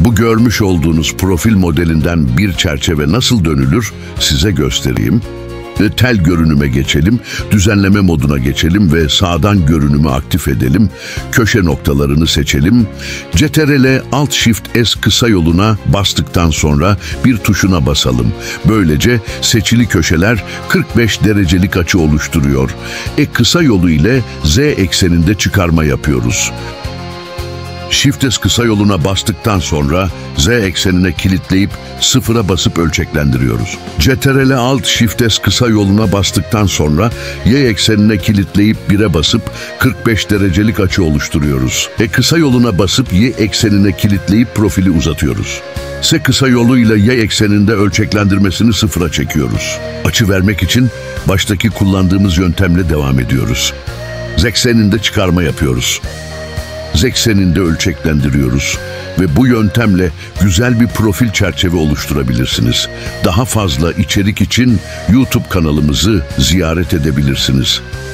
Bu görmüş olduğunuz profil modelinden bir çerçeve nasıl dönülür size göstereyim. Tel görünüme geçelim, düzenleme moduna geçelim ve sağdan görünümü aktif edelim. Köşe noktalarını seçelim. CTRL Alt Shift S kısa yoluna bastıktan sonra bir tuşuna basalım. Böylece seçili köşeler 45 derecelik açı oluşturuyor. Kısa yolu ile Z ekseninde çıkarma yapıyoruz. Shift S kısa yoluna bastıktan sonra Z eksenine kilitleyip sıfıra basıp ölçeklendiriyoruz. CTRL Alt Shift S kısa yoluna bastıktan sonra Y eksenine kilitleyip 1'e basıp 45 derecelik açı oluşturuyoruz. Kısa yoluna basıp Y eksenine kilitleyip profili uzatıyoruz. S kısa yoluyla Y ekseninde ölçeklendirmesini sıfıra çekiyoruz. Açı vermek için baştaki kullandığımız yöntemle devam ediyoruz. Z ekseninde çıkarma yapıyoruz. Z ekseninde ölçeklendiriyoruz ve bu yöntemle güzel bir profil çerçeve oluşturabilirsiniz. Daha fazla içerik için YouTube kanalımızı ziyaret edebilirsiniz.